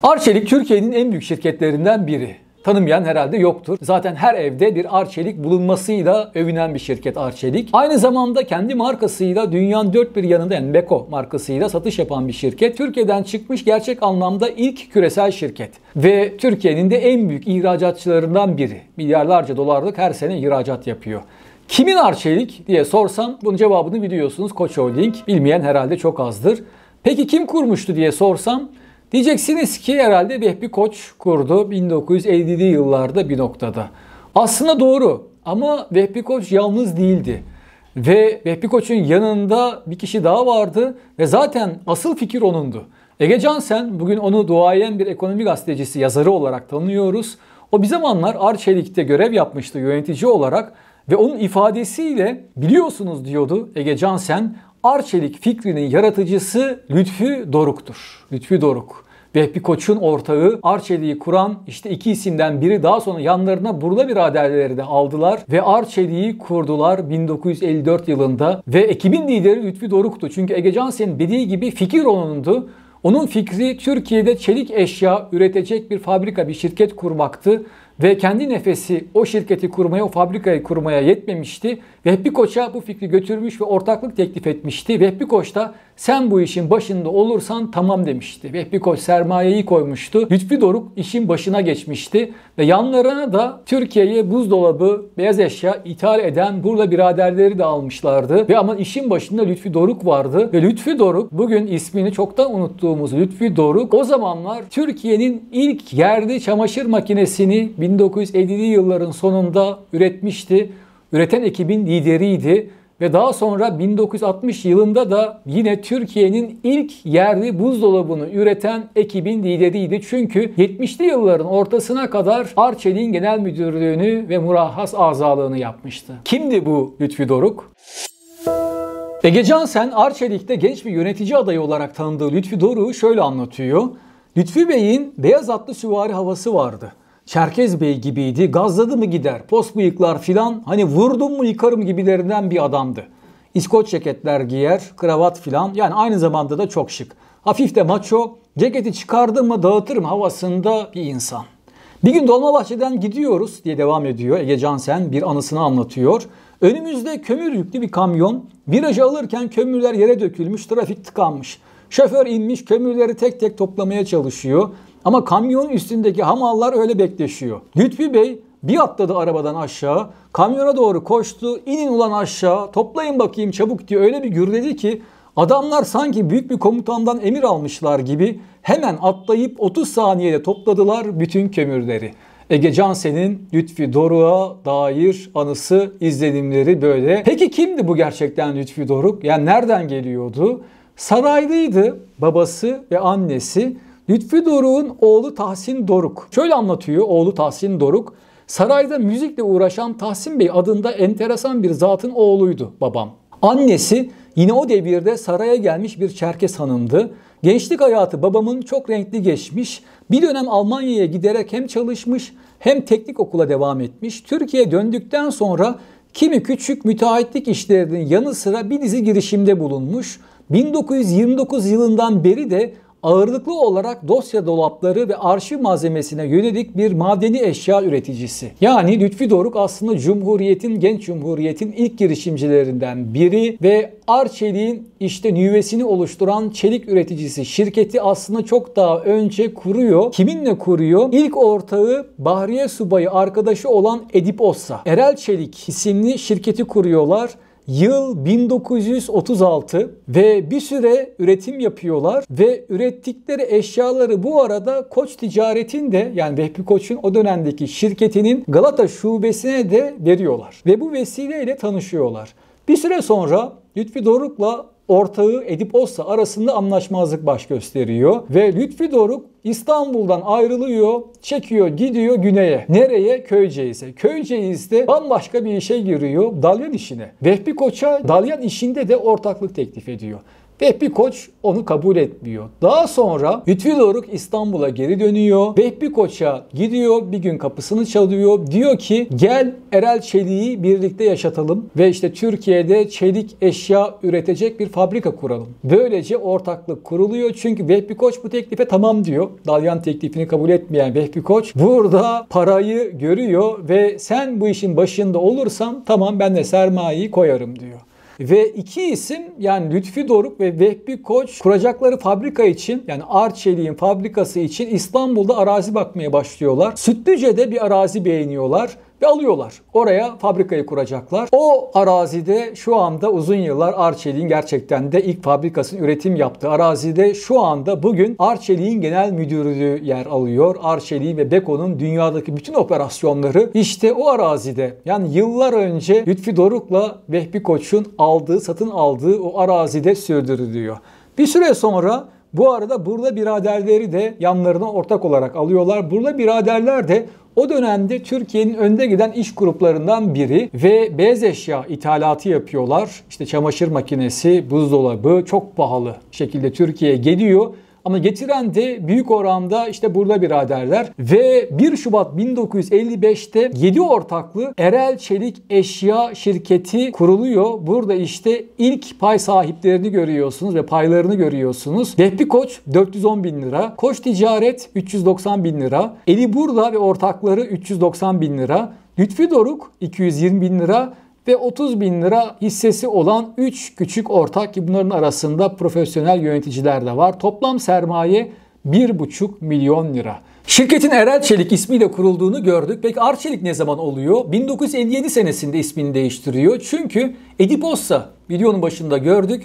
Arçelik Türkiye'nin en büyük şirketlerinden biri. Tanımayan herhalde yoktur. Zaten her evde bir Arçelik bulunmasıyla övünen bir şirket Arçelik. Aynı zamanda kendi markasıyla dünyanın dört bir yanında, yani Beko markasıyla satış yapan bir şirket. Türkiye'den çıkmış gerçek anlamda ilk küresel şirket. Ve Türkiye'nin de en büyük ihracatçılarından biri. Milyarlarca dolarlık her sene ihracat yapıyor. Kimin Arçelik diye sorsam bunun cevabını biliyorsunuz. Koç Holding. Bilmeyen herhalde çok azdır. Peki kim kurmuştu diye sorsam diyeceksiniz ki herhalde Vehbi Koç kurdu 1950'li yıllarda bir noktada. Aslında doğru ama Vehbi Koç yalnız değildi. Ve Vehbi Koç'un yanında bir kişi daha vardı ve zaten asıl fikir onundu. Ege Cansen, bugün onu duayen bir ekonomi gazetecisi, yazarı olarak tanıyoruz. O bir zamanlar Arçelik'te görev yapmıştı yönetici olarak ve onun ifadesiyle biliyorsunuz diyordu Ege Cansen, Arçelik fikrinin yaratıcısı Lütfü Doruk'tur. Lütfü Doruk. Vehbi Koç'un ortağı, Arçelik'i kuran işte iki isimden biri, daha sonra yanlarına Burla biraderleri de aldılar ve Arçelik'i kurdular 1954 yılında ve ekibin lideri Lütfü Doruk'tu. Çünkü Ege Cansen'in dediği gibi fikir onundu. Onun fikri Türkiye'de çelik eşya üretecek bir fabrika, bir şirket kurmaktı. Ve kendi nefesi o şirketi kurmaya, o fabrikayı kurmaya yetmemişti. Vehbi Koç'a bu fikri götürmüş ve ortaklık teklif etmişti. Vehbi Koç da sen bu işin başında olursan tamam demişti. Vehbi Koç sermayeyi koymuştu. Lütfü Doruk işin başına geçmişti. Ve yanlarına da Türkiye'ye buzdolabı, beyaz eşya ithal eden Burla biraderleri de almışlardı. Ve ama işin başında Lütfü Doruk vardı. Ve Lütfü Doruk, bugün ismini çoktan unuttuğumuz Lütfü Doruk, o zamanlar Türkiye'nin ilk yerli çamaşır makinesini 1950'li yılların sonunda üretmişti. Üreten ekibin lideriydi ve daha sonra 1960 yılında da yine Türkiye'nin ilk yerli buzdolabını üreten ekibin lideriydi. Çünkü 70'li yılların ortasına kadar Arçelik'in genel müdürlüğünü ve murahhas azalığını yapmıştı. Kimdi bu Lütfü Doruk? Ege Cansen, Arçelik'te genç bir yönetici adayı olarak tanıdığı Lütfü Doruk'u şöyle anlatıyor. Lütfü Bey'in beyaz atlı süvari havası vardı. Çerkez Bey gibiydi, gazladı mı gider, pos bıyıklar filan, hani vurdum mu yıkarım gibilerinden bir adamdı. İskoç ceketler giyer, kravat filan, yani aynı zamanda da çok şık. Hafif de maço, ceketi çıkardım mı dağıtırım havasında bir insan. Bir gün Dolmabahçe'den gidiyoruz diye devam ediyor Ege Cansen, bir anısını anlatıyor. Önümüzde kömür yüklü bir kamyon, virajı alırken kömürler yere dökülmüş, trafik tıkanmış. Şoför inmiş, kömürleri tek tek toplamaya çalışıyor. Ama kamyonun üstündeki hamallar öyle bekleşiyor. Lütfü Bey bir atladı arabadan aşağı, kamyona doğru koştu, inin ulan aşağı, toplayın bakayım çabuk diye öyle bir gürledi ki adamlar sanki büyük bir komutandan emir almışlar gibi hemen atlayıp 30 saniyede topladılar bütün kömürleri. Ege Cansen'in Lütfü Doruk'a dair anısı, izlenimleri böyle. Peki kimdi bu gerçekten Lütfü Doruk? Yani nereden geliyordu? Saraylıydı babası ve annesi. Lütfü Doruk'un oğlu Tahsin Doruk. Şöyle anlatıyor oğlu Tahsin Doruk. Sarayda müzikle uğraşan Tahsin Bey adında enteresan bir zatın oğluydu babam. Annesi yine o devirde saraya gelmiş bir Çerkes hanımdı. Gençlik hayatı babamın çok renkli geçmiş. Bir dönem Almanya'ya giderek hem çalışmış hem teknik okula devam etmiş. Türkiye'ye döndükten sonra kimi küçük müteahhitlik işlerinin yanı sıra bir dizi girişimde bulunmuş. 1929 yılından beri de ağırlıklı olarak dosya dolapları ve arşiv malzemesine yönelik bir madeni eşya üreticisi. Yani Lütfü Doruk aslında genç Cumhuriyet'in ilk girişimcilerinden biri ve Arçelik'in işte nüvesini oluşturan çelik üreticisi. Şirketi aslında çok daha önce kuruyor. Kiminle kuruyor? İlk ortağı Bahriye Subayı arkadaşı olan Edip Ossa. Erel Çelik isimli şirketi kuruyorlar. Yıl 1936 ve bir süre üretim yapıyorlar ve ürettikleri eşyaları bu arada Koç Ticaret'in de, yani Vehbi Koç'un o dönemdeki şirketinin Galata şubesine de veriyorlar. Ve bu vesileyle tanışıyorlar. Bir süre sonra Lütfü Doruk'la ortağı Edip Ossa arasında anlaşmazlık baş gösteriyor ve Lütfü Doruk İstanbul'dan ayrılıyor, çekiyor, gidiyor güneye. Nereye? Köyceğiz'e. Köyceğiz'de bambaşka bir işe giriyor, dalyan işine. Vehbi Koç'a dalyan işinde de ortaklık teklif ediyor. Vehbi Koç onu kabul etmiyor. Daha sonra Lütfü Doruk İstanbul'a geri dönüyor. Vehbi Koç'a gidiyor, bir gün kapısını çalıyor. Diyor ki gel Erel Çelik'i birlikte yaşatalım ve işte Türkiye'de çelik eşya üretecek bir fabrika kuralım. Böylece ortaklık kuruluyor. Çünkü Vehbi Koç bu teklife tamam diyor. Dalyan teklifini kabul etmeyen Vehbi Koç burada parayı görüyor ve sen bu işin başında olursan tamam ben de sermayeyi koyarım diyor. Ve iki isim yani Lütfü Doruk ve Vehbi Koç kuracakları fabrika için yani Arçelik'in fabrikası için İstanbul'da arazi bakmaya başlıyorlar. Sütlüce'de bir arazi beğeniyorlar ve alıyorlar. Oraya fabrikayı kuracaklar. O arazide şu anda uzun yıllar Arçelik'in gerçekten de ilk fabrikasının üretim yaptığı arazide şu anda bugün Arçelik'in genel müdürlüğü yer alıyor. Arçelik ve Beko'nun dünyadaki bütün operasyonları işte o arazide. Yani yıllar önce Lütfü Doruk'la Vehbi Koç'un satın aldığı o arazide sürdürülüyor. Bir süre sonra bu arada Burla biraderleri de yanlarına ortak olarak alıyorlar. Burla biraderler de o dönemde Türkiye'nin önde giden iş gruplarından biri ve beyaz eşya ithalatı yapıyorlar. İşte çamaşır makinesi, buzdolabı çok pahalı şekilde Türkiye'ye geliyor. Ama getiren de büyük oranda işte Burla biraderler ve 1 Şubat 1955'te 7 ortaklı Erel Çelik Eşya Şirketi kuruluyor. Burada işte ilk pay sahiplerini görüyorsunuz ve paylarını görüyorsunuz. Vehbi Koç 410 bin lira, Koç Ticaret 390 bin lira, Eli Burla ve ortakları 390 bin lira, Lütfü Doruk 220 bin lira ve 30 bin lira hissesi olan 3 küçük ortak ki bunların arasında profesyonel yöneticiler de var. Toplam sermaye 1,5 milyon lira. Şirketin Erel Çelik ismiyle kurulduğunu gördük. Peki Arçelik ne zaman oluyor? 1957 senesinde ismini değiştiriyor. Çünkü Edipossa videonun başında gördük.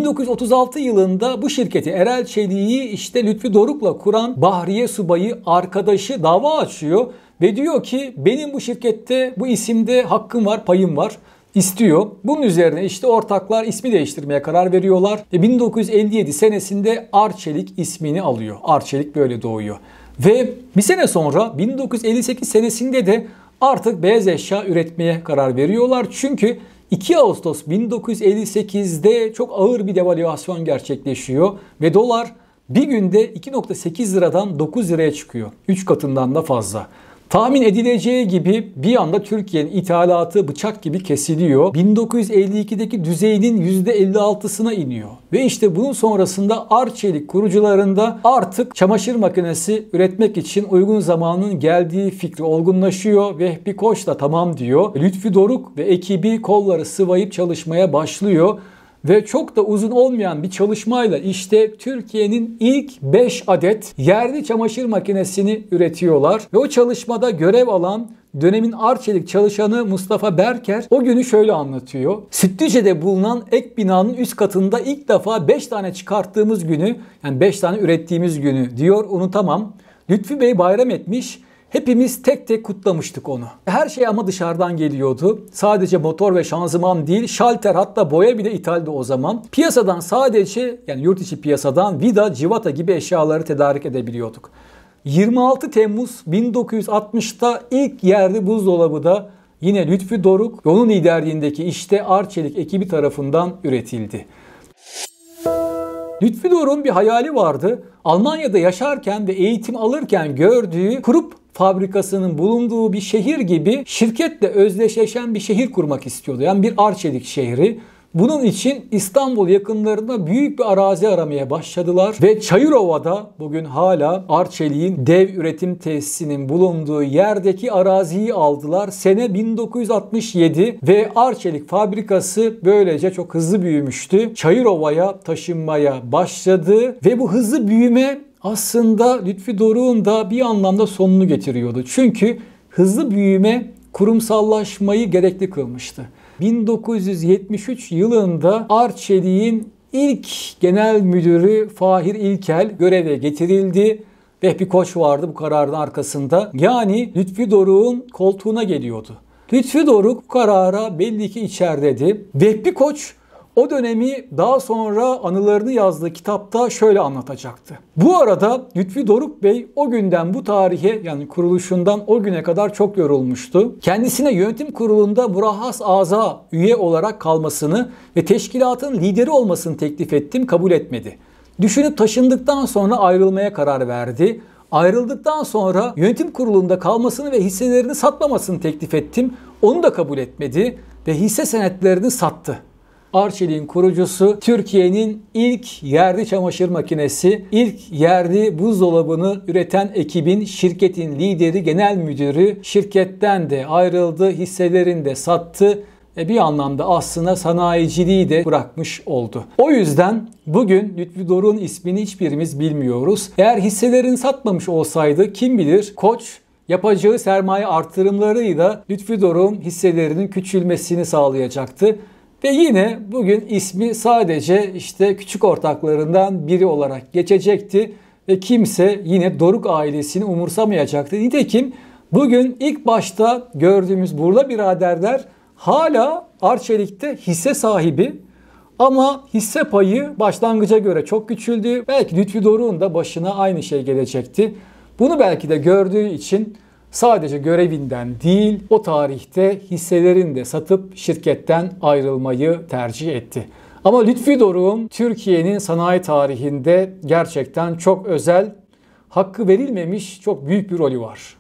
1936 yılında bu şirketi Erel Çelik'i işte Lütfü Doruk'la kuran Bahriye Subayı arkadaşı dava açıyor. Ve diyor ki benim bu şirkette bu isimde hakkım var, payım var. İstiyor. Bunun üzerine işte ortaklar ismi değiştirmeye karar veriyorlar. Ve 1957 senesinde Arçelik ismini alıyor. Arçelik böyle doğuyor. Ve bir sene sonra 1958 senesinde de artık beyaz eşya üretmeye karar veriyorlar. Çünkü 2 Ağustos 1958'de çok ağır bir devalüasyon gerçekleşiyor. Ve dolar bir günde 2,8 liradan 9 liraya çıkıyor. 3 katından da fazla. Tahmin edileceği gibi bir anda Türkiye'nin ithalatı bıçak gibi kesiliyor. 1952'deki düzeyinin %56'sına iniyor. Ve işte bunun sonrasında Arçelik kurucularında artık çamaşır makinesi üretmek için uygun zamanın geldiği fikri olgunlaşıyor. Vehbi Koç da tamam diyor. Lütfü Doruk ve ekibi kolları sıvayıp çalışmaya başlıyor. Ve çok da uzun olmayan bir çalışmayla işte Türkiye'nin ilk 5 adet yerli çamaşır makinesini üretiyorlar. Ve o çalışmada görev alan dönemin Arçelik çalışanı Mustafa Berker o günü şöyle anlatıyor. Sütlüce'de bulunan ek binanın üst katında ilk defa 5 tane çıkarttığımız günü yani 5 tane ürettiğimiz günü diyor unutamam. Lütfü Bey bayram etmiş. Hepimiz tek tek kutlamıştık onu. Her şey ama dışarıdan geliyordu. Sadece motor ve şanzıman değil, şalter hatta boya bile ithaldi o zaman. Piyasadan sadece yani yurt içi piyasadan vida, civata gibi eşyaları tedarik edebiliyorduk. 26 Temmuz 1960'ta ilk yerli buzdolabı da yine Lütfü Doruk ve onun liderliğindeki işte Arçelik ekibi tarafından üretildi. Lütfü Doruk'un bir hayali vardı. Almanya'da yaşarken ve eğitim alırken gördüğü Krupp fabrikasının bulunduğu bir şehir gibi şirketle özdeşleşen bir şehir kurmak istiyordu. Yani bir Arçelik şehri. Bunun için İstanbul yakınlarında büyük bir arazi aramaya başladılar ve Çayırova'da bugün hala Arçelik'in dev üretim tesisinin bulunduğu yerdeki araziyi aldılar. Sene 1967 ve Arçelik fabrikası böylece çok hızlı büyümüştü. Çayırova'ya taşınmaya başladı ve bu hızlı büyüme aslında Lütfü Doruk'un da bir anlamda sonunu getiriyordu. Çünkü hızlı büyüme kurumsallaşmayı gerekli kılmıştı. 1973 yılında Arçelik'in ilk genel müdürü Fahir İlkel göreve getirildi. Vehbi Koç vardı bu kararın arkasında. Yani Lütfü Doruk'un koltuğuna geliyordu. Lütfü Doruk bu karara belli ki içerideydi. Vehbi Koç o dönemi daha sonra anılarını yazdığı kitapta şöyle anlatacaktı. Bu arada Lütfi Doruk Bey o günden bu tarihe, yani kuruluşundan o güne kadar çok yorulmuştu. Kendisine yönetim kurulunda murahhas aza üye olarak kalmasını ve teşkilatın lideri olmasını teklif ettim, kabul etmedi. Düşünüp taşındıktan sonra ayrılmaya karar verdi. Ayrıldıktan sonra yönetim kurulunda kalmasını ve hisselerini satmamasını teklif ettim. Onu da kabul etmedi ve hisse senetlerini sattı. Arçelik'in kurucusu, Türkiye'nin ilk yerli çamaşır makinesi, ilk yerli buzdolabını üreten ekibin, şirketin lideri, genel müdürü, şirketten de ayrıldı, hisselerini de sattı. Bir anlamda aslında sanayiciliği de bırakmış oldu. O yüzden bugün Lütfi Doruk'un ismini hiçbirimiz bilmiyoruz. Eğer hisselerini satmamış olsaydı kim bilir Koç yapacağı sermaye artırımlarıyla Lütfi Doruk'un hisselerinin küçülmesini sağlayacaktı. Ve yine bugün ismi sadece küçük ortaklarından biri olarak geçecekti. Ve kimse yine Doruk ailesini umursamayacaktı. Nitekim bugün ilk başta gördüğümüz Burla biraderler hala Arçelik'te hisse sahibi, ama hisse payı başlangıca göre çok küçüldü. Belki Lütfi Doruk'un da başına aynı şey gelecekti. Bunu belki de gördüğü için sadece görevinden değil, o tarihte hisselerini de satıp şirketten ayrılmayı tercih etti. Ama Lütfi Doruk'un Türkiye'nin sanayi tarihinde gerçekten çok özel, hakkı verilmemiş çok büyük bir rolü var.